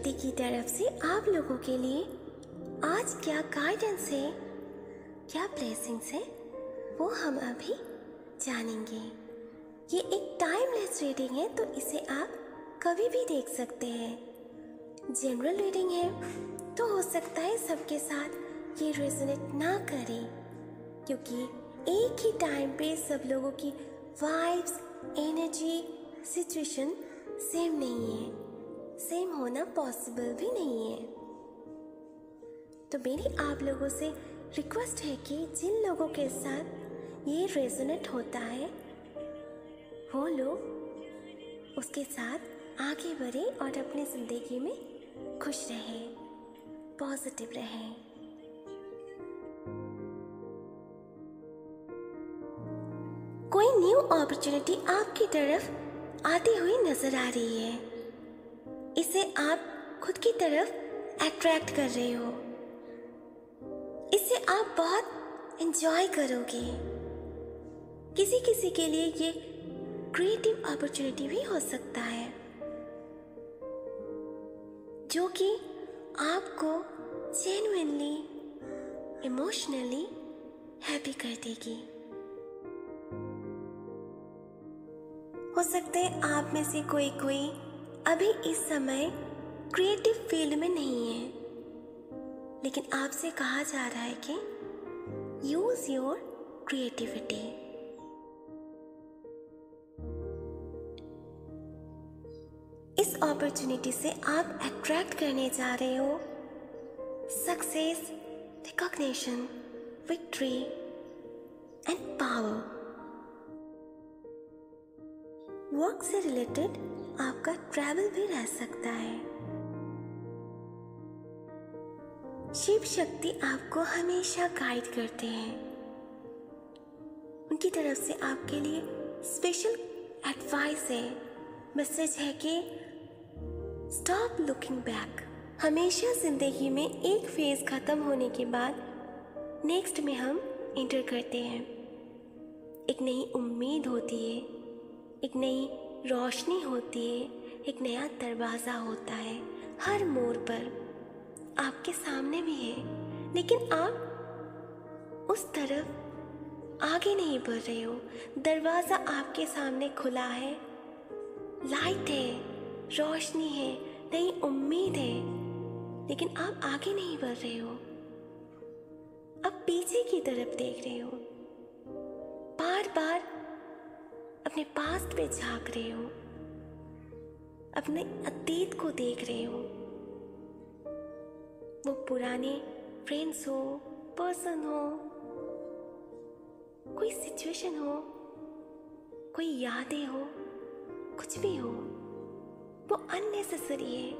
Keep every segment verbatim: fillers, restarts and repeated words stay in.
शक्ति की तरफ से आप लोगों के लिए आज क्या गाइडेंस है, क्या ब्लेसिंग्स है, वो हम अभी जानेंगे। ये एक टाइमलेस रीडिंग है, तो इसे आप कभी भी देख सकते हैं। जनरल रीडिंग है तो हो सकता है सबके साथ ये रेजोनेट ना करे, क्योंकि एक ही टाइम पे सब लोगों की वाइब्स, एनर्जी, सिचुएशन सेम नहीं है, सेम होना पॉसिबल भी नहीं है। तो मेरी आप लोगों से रिक्वेस्ट है कि जिन लोगों के साथ ये रेजोनेट होता है वो लोग उसके साथ आगे बढ़े और अपनी ज़िंदगी में खुश रहें, पॉजिटिव रहें। कोई न्यू अपॉर्चुनिटी आपकी तरफ आती हुई नजर आ रही है, इसे आप खुद की तरफ अट्रैक्ट कर रहे हो, इसे आप बहुत एंजॉय करोगे। किसी किसी के लिए ये क्रिएटिव अपॉर्चुनिटी भी हो सकता है जो कि आपको जेन्युइनली इमोशनली हैप्पी कर देगी। हो सकता है आप में से कोई कोई अभी इस समय क्रिएटिव फील्ड में नहीं है, लेकिन आपसे कहा जा रहा है कि यूज योर क्रिएटिविटी। इस अपॉर्चुनिटी से आप अट्रैक्ट करने जा रहे हो success, recognition, victory and power. Work से रिलेटेड आपका ट्रैवल भी रह सकता है। शिव शक्ति आपको हमेशा गाइड करते हैं। उनकी तरफ से आपके लिए स्पेशल एडवाइस है, मैसेज है कि स्टॉप लुकिंग बैक। हमेशा जिंदगी में एक फेज खत्म होने के बाद नेक्स्ट में हम एंटर करते हैं। एक नई उम्मीद होती है, एक नई रोशनी होती है, एक नया दरवाज़ा होता है। हर मोड़ पर आपके सामने भी है, लेकिन आप उस तरफ आगे नहीं बढ़ रहे हो। दरवाज़ा आपके सामने खुला है, लाइट है, रोशनी है, नई उम्मीद है, लेकिन आप आगे नहीं बढ़ रहे हो। आप पीछे की तरफ देख रहे हो, बार बार अपने पास्ट पे झांक रहे हो, अपने अतीत को देख रहे हो। वो पुराने फ्रेंड्स हो, पर्सन हो, कोई सिचुएशन हो, कोई यादें हो, कुछ भी हो, वो अननेसेसरी है,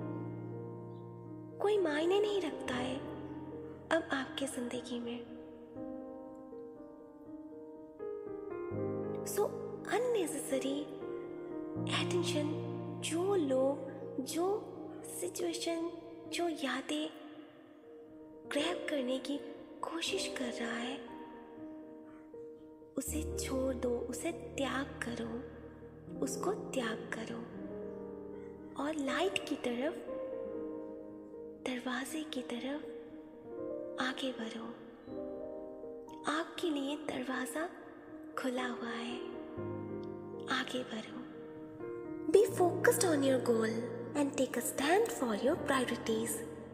कोई मायने नहीं रखता है अब आपके जिंदगी में। सो अननेसेसरी अटेंशन, जो लोग, जो सिचुएशन, जो यादें ग्रैब करने की कोशिश कर रहा है, उसे छोड़ दो, उसे त्याग करो, उसको त्याग करो और लाइट की तरफ, दरवाजे की तरफ आगे बढ़ो। आपके लिए दरवाजा खुला हुआ है, आगे बढ़ो। Be focused on your goal and take a stand for your priorities.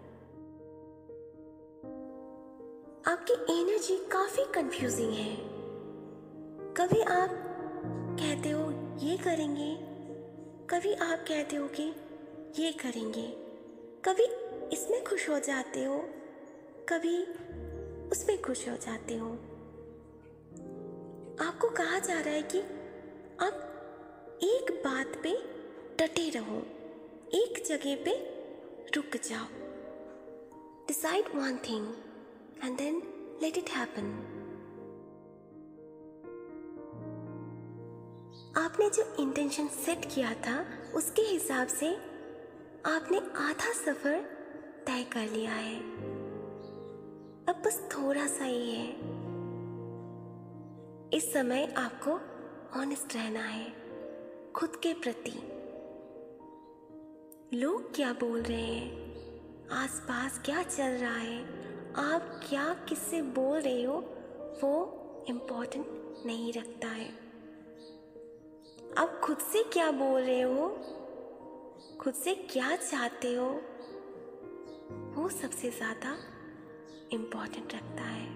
आपकी एनर्जी काफी कंफ्यूजिंग है। कभी आप कहते हो ये करेंगे, कभी आप कहते हो कि ये करेंगे, कभी इसमें खुश हो जाते हो, कभी उसमें खुश हो जाते हो। आपको कहा जा रहा है कि आप एक बात पे डटे रहो, एक जगह पे रुक जाओ। Decide one thing and then let it happen. आपने जो इंटेंशन सेट किया था उसके हिसाब से आपने आधा सफर तय कर लिया है। अब बस थोड़ा सा ही है। इस समय आपको ऑनेस्ट रहना है खुद के प्रति। लोग क्या बोल रहे हैं, आसपास क्या चल रहा है, आप क्या किससे बोल रहे हो, वो इम्पोर्टेंट नहीं रखता है। आप खुद से क्या बोल रहे हो, खुद से क्या चाहते हो, वो सबसे ज़्यादा इम्पोर्टेंट रखता है।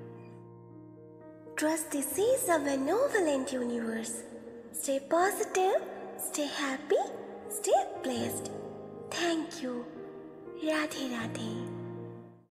Trust this is a benevolent universe. Stay positive, stay happy, stay blessed. Thank you. Radhe Radhe.